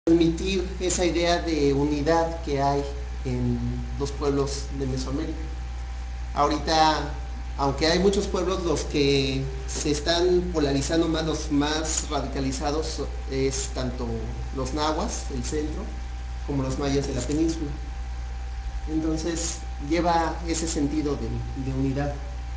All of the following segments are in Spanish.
transmitir esa idea de unidad que hay en los pueblos de Mesoamérica. Ahorita, aunque hay muchos pueblos, los que se están polarizando más, los más radicalizados, es tanto los nahuas, el centro, como los mayas de la península. Entonces, lleva ese sentido de unidad.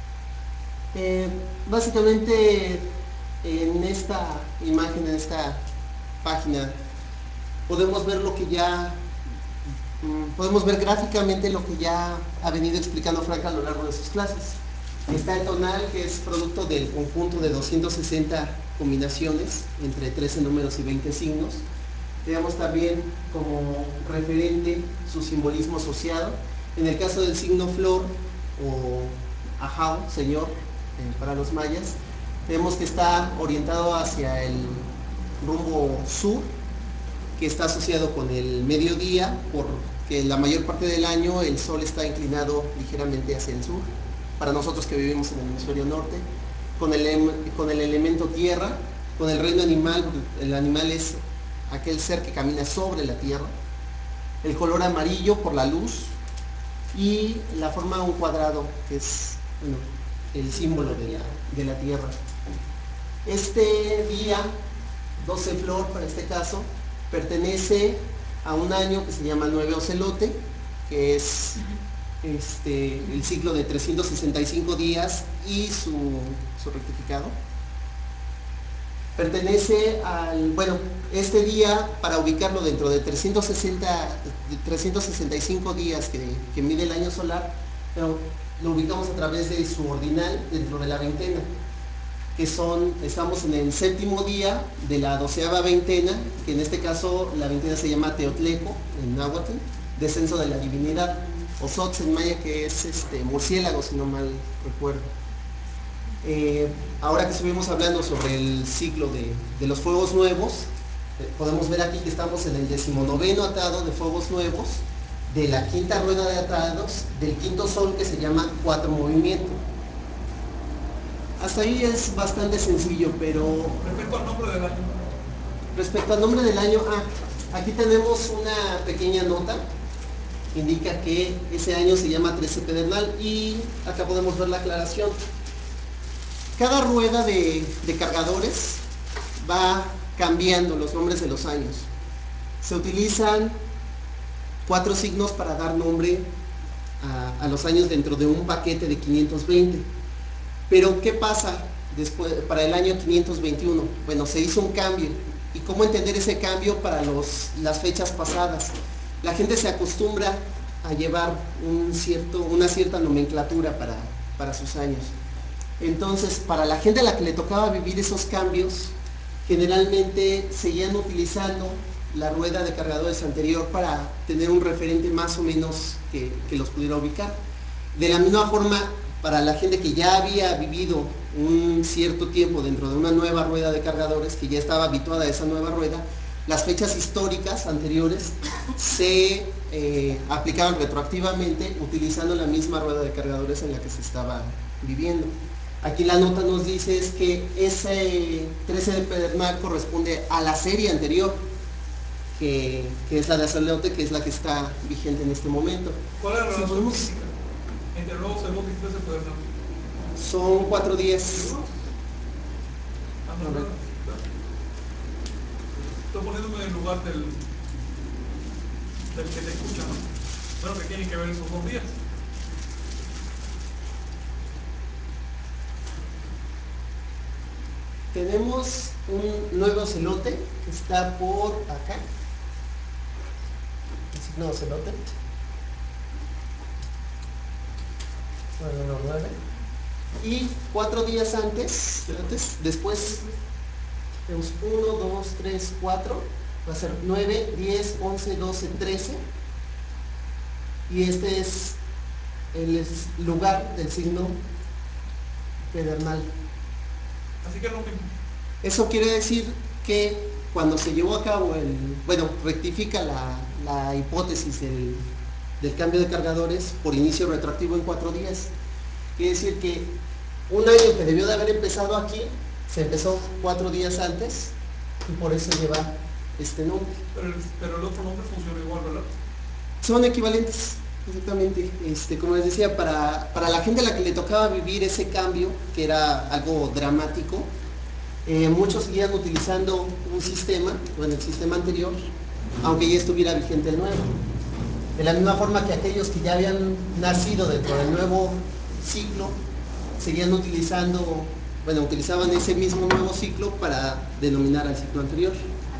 Básicamente, en esta imagen, en esta página, podemos ver lo que ya podemos ver gráficamente lo que ya ha venido explicando Frank a lo largo de sus clases. Está el tonal, que es producto del conjunto de 260 combinaciones entre 13 números y 20 signos. Veamos también como referente su simbolismo asociado. En el caso del signo flor o ajao, señor, para los mayas, vemos que está orientado hacia el rumbo sur, que está asociado con el mediodía, porque la mayor parte del año el sol está inclinado ligeramente hacia el sur, para nosotros que vivimos en el hemisferio norte, con el elemento tierra, con el reino animal, el animal es aquel ser que camina sobre la tierra, el color amarillo por la luz y la forma de un cuadrado, que es el símbolo de la tierra. Este día, 12 flor para este caso, pertenece a un año que se llama 9 ocelote, que es el ciclo de 365 días y su rectificado. Pertenece al, este día, para ubicarlo dentro de 365 días que mide el año solar, pero lo ubicamos a través de su ordinal dentro de la veintena, que estamos en el séptimo día de la 12ª veintena, que en este caso la veintena se llama Teotleco, en náhuatl, descenso de la divinidad, o Sots en maya, que es murciélago, si no mal recuerdo. Ahora que estuvimos hablando sobre el ciclo de los fuegos nuevos, podemos ver aquí que estamos en el 19º atado de fuegos nuevos, de la quinta rueda de atados, del quinto sol, que se llama 4 movimiento. Hasta ahí es bastante sencillo, pero... Respecto al nombre del año. Respecto al nombre del año, aquí tenemos una pequeña nota que indica que ese año se llama 13 pedernal, y acá podemos ver la aclaración. Cada rueda de cargadores va cambiando los nombres de los años. Se utilizan 4 signos para dar nombre a los años dentro de un paquete de 520. Pero ¿qué pasa después para el año 521? Bueno, se hizo un cambio. ¿Y cómo entender ese cambio para las fechas pasadas? La gente se acostumbra a llevar una cierta nomenclatura para sus años. Entonces, para la gente a la que le tocaba vivir esos cambios, generalmente seguían utilizando la rueda de cargadores anterior para tener un referente más o menos que los pudiera ubicar. De la misma forma, para la gente que ya había vivido un cierto tiempo dentro de una nueva rueda de cargadores, que ya estaba habituada a esa nueva rueda, las fechas históricas anteriores se aplicaban retroactivamente utilizando la misma rueda de cargadores en la que se estaba viviendo. Aquí la nota nos dice es que ese 13 de pedernal corresponde a la serie anterior, que es la de ocelote, que es la que está vigente en este momento. ¿Cuál es la relación física entre el ocelote y 13 pedernal? Son 4 días. Estoy poniéndome en el lugar del que te escucha, ¿no? Bueno, que tienen que ver esos 2 días. Tenemos un nuevo ocelote que está por acá, el signo de ocelote, 9, y 4 días antes, después tenemos 1, 2, 3, 4, va a ser 9, 10, 11, 12, 13, y este es el lugar del signo pedernal. Así que es lo mismo. Eso quiere decir que cuando se llevó a cabo rectifica la hipótesis del cambio de cargadores por inicio retroactivo en 4 días. Quiere decir que un año que debió de haber empezado aquí, se empezó 4 días antes, y por eso lleva este nombre. Pero el otro nombre funciona igual, ¿verdad? Son equivalentes, exactamente. Como les decía, para la gente a la que le tocaba vivir ese cambio, que era algo dramático, muchos seguían utilizando un sistema, bueno, el sistema anterior, aunque ya estuviera vigente el nuevo. De la misma forma que aquellos que ya habían nacido dentro del nuevo ciclo, seguían utilizando, bueno, utilizaban ese mismo nuevo ciclo para denominar al ciclo anterior.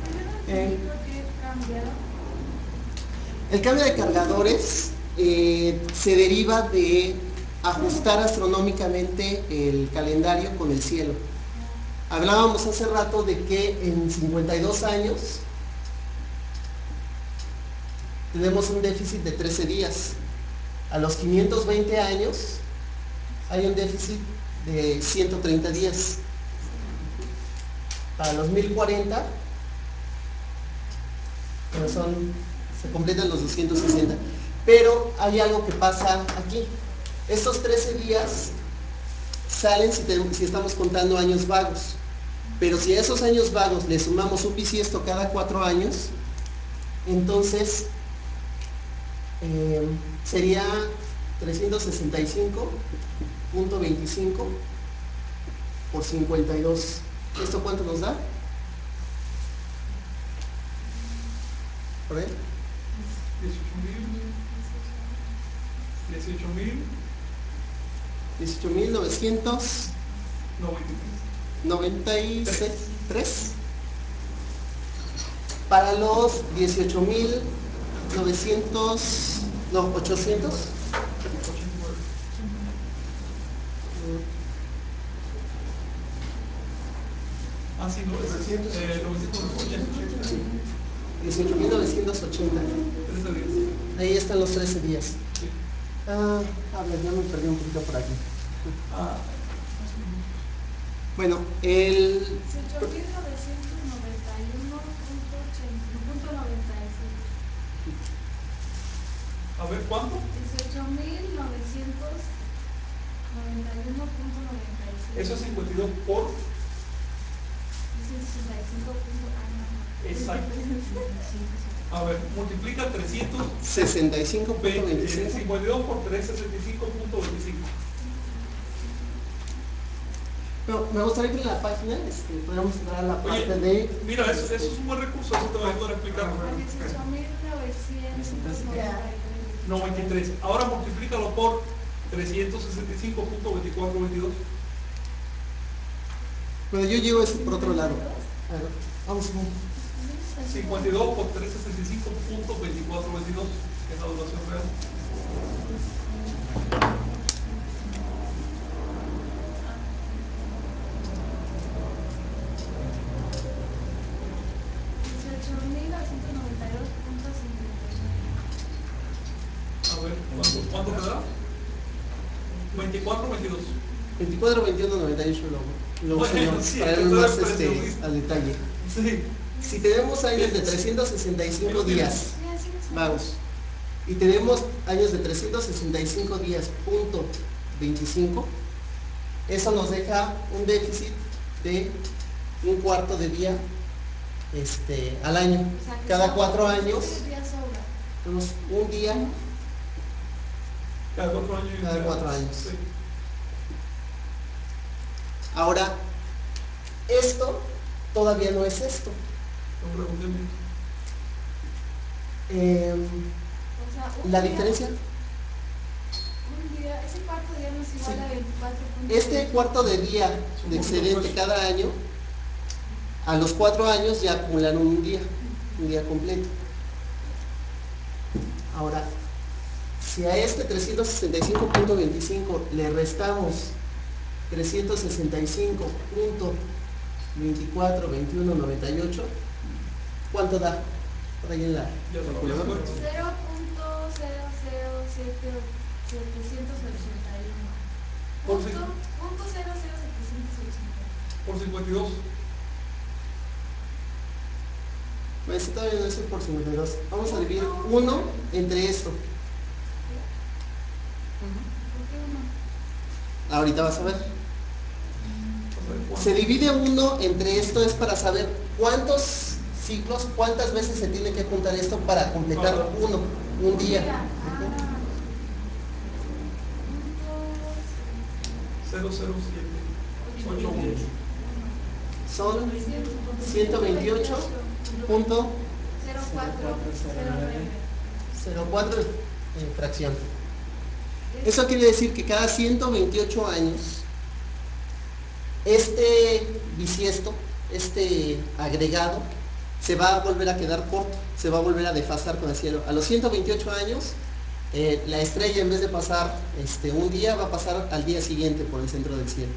El cambio de cargadores se deriva de ajustar astronómicamente el calendario con el cielo. Hablábamos hace rato de que en 52 años tenemos un déficit de 13 días. A los 520 años hay un déficit de 130 días. Para los 1040 se completan los 260. Pero hay algo que pasa aquí. Estos 13 días salen si estamos contando años vagos. Pero si a esos años vagos le sumamos un bisiesto cada 4 años, entonces sería 365.25 por 52. ¿Esto cuánto nos da? ¿Por ahí? 18.993 para los 800. Ah, sí, no, es 18.980. Ahí están los 13 días. A ver, ya me perdí un poquito por aquí. Bueno, el... 18.991.96. A ver, ¿cuánto? 18.991.96. Eso es 52 por... 65. Exacto. A ver, multiplica 65.25. 52 por 365.25. No, me gustaría que en la página podamos entrar a la parte de... Mira, eso es un buen recurso, eso te va a ayudar a explicarlo. 93. Ahora multiplícalo por 365.2422. Bueno, yo llevo eso por otro lado. A ver, vamos a ver. 52 por 365.2422, que es la duración real. A ver, ¿cuánto te da? 24 o 22. 24, 21, 98 lo uso yo, Sí, para ir más al detalle. Sí. Si tenemos años de 365 días vagos y tenemos años de 365 días punto 25, eso nos deja un déficit de un cuarto de día al año. Cada 4 años tenemos un día Cada 4 años. cada 4 años. Sí. Ahora, esto todavía no es esto. No pregunté bien. La diferencia, Un día, ese cuarto día no es igual Sí. a 24. este cuarto de día de excedente cada año, a los 4 años ya acumularon un día completo. Ahora, si a este 365.25 le restamos 365.242198, ¿cuánto da? Por ahí en la Ya te lo calculadora. voy a 0.000781. Por si- Punto 00780. por 52. Pues todavía no es el por 52. Vamos a dividir 1 entre esto. ¿Por qué uno? Ahorita vas a ver. A ver, ¿cuánto? Se divide 1 entre esto es para saber cuántos ciclos, ¿cuántas veces se tiene que juntar esto para completar un día? 00781. Son 128.04 fracción. Eso quiere decir que cada 128 años este bisiesto, este agregado, se va a volver a quedar corto, se va a volver a desfasar con el cielo. A los 128 años, la estrella, en vez de pasar un día, va a pasar al día siguiente por el centro del cielo.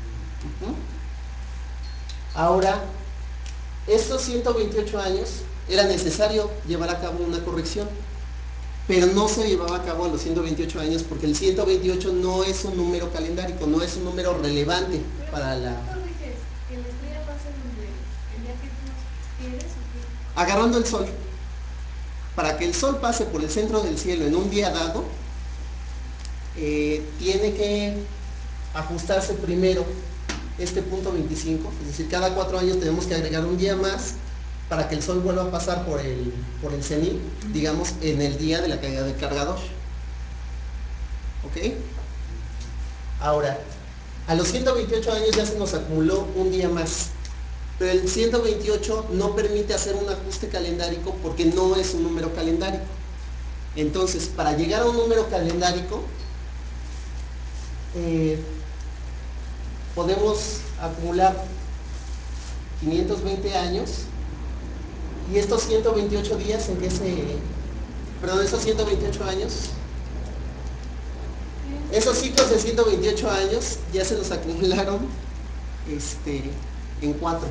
Ahora, estos 128 años era necesario llevar a cabo una corrección, pero no se llevaba a cabo a los 128 años porque el 128 no es un número calendárico, no es un número relevante para la... ¿Que la estrella pase donde el día que tú quieres o qué? Agarrando el sol. Para que el sol pase por el centro del cielo en un día dado, tiene que ajustarse primero este punto 25, es decir, cada 4 años tenemos que agregar un día más para que el sol vuelva a pasar por el cenit, digamos, en el día de la caída del cargador. ¿Ok? Ahora, a los 128 años ya se nos acumuló un día más, pero el 128 no permite hacer un ajuste calendárico porque no es un número calendárico. Entonces, para llegar a un número calendárico, podemos acumular 520 años y estos 128 días en que esos 128 años, esos ciclos de 128 años ya se nos acumularon en 4.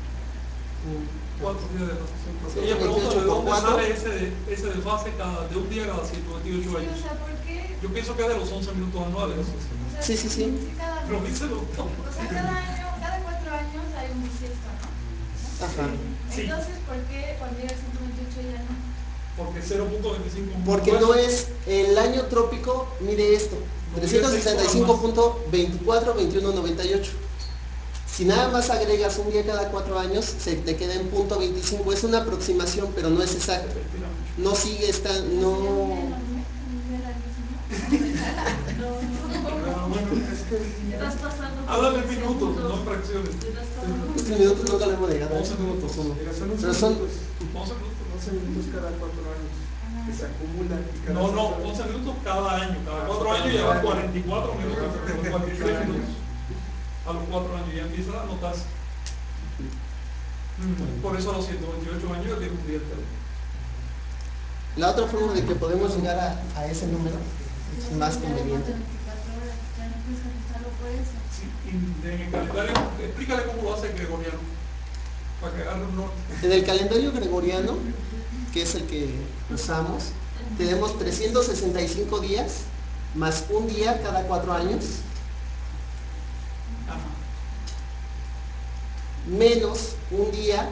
4 días de rotación. Sí, Ella pregunta 28 de por dónde 4. sale ese desfase de un día cada 128 Sí, años. o sea, ¿por qué? Yo pienso que es de los 11 minutos anuales. O sea, Sí. Pero díselo. O sea, cada año, cada 4 años hay un bisiesto, ¿no? Ajá. Sí. Entonces, ¿por qué cuando llega el 128 ya no? Porque 0.25. Porque no es el año trópico, mire esto, 365.242198. Si nada más agregas un día cada 4 años, se te queda en punto 25. Es una aproximación, pero no es exacta. No sigue no... Estás pasando. Háblame en minutos, no en fracciones. Estos minutos nunca lo hemos llegado. 11 minutos. Pero son... 11 minutos. 11 minutos cada 4 años que se acumulan. Y cada No, 11 minutos cada año. Cada 4 años lleva 44 minutos, 43 minutos. A los 4 años ya empieza a notarse. Por eso a los 128 años ya tiene un día entero. La otra forma de que podemos llegar a ese número es más conveniente. Sí, y en el calendario, explícale cómo lo hace el gregoriano, para que agarre un norte. En el calendario gregoriano, que es el que usamos, tenemos 365 días más un día cada 4 años, Ajá. menos un día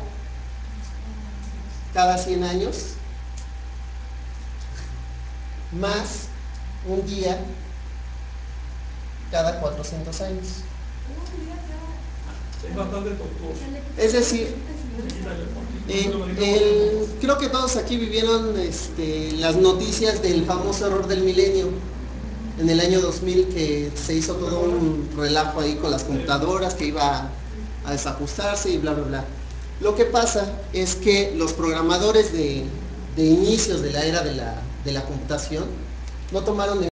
cada 100 años, más un día cada 400 años. Es bastante tortuoso. Es decir, creo que todos aquí vivieron las noticias del famoso error del milenio en el año 2000, que se hizo todo un relajo ahí con las computadoras, que iba a desajustarse y bla bla bla. Lo que pasa es que los programadores de inicios de la era de la computación no tomaron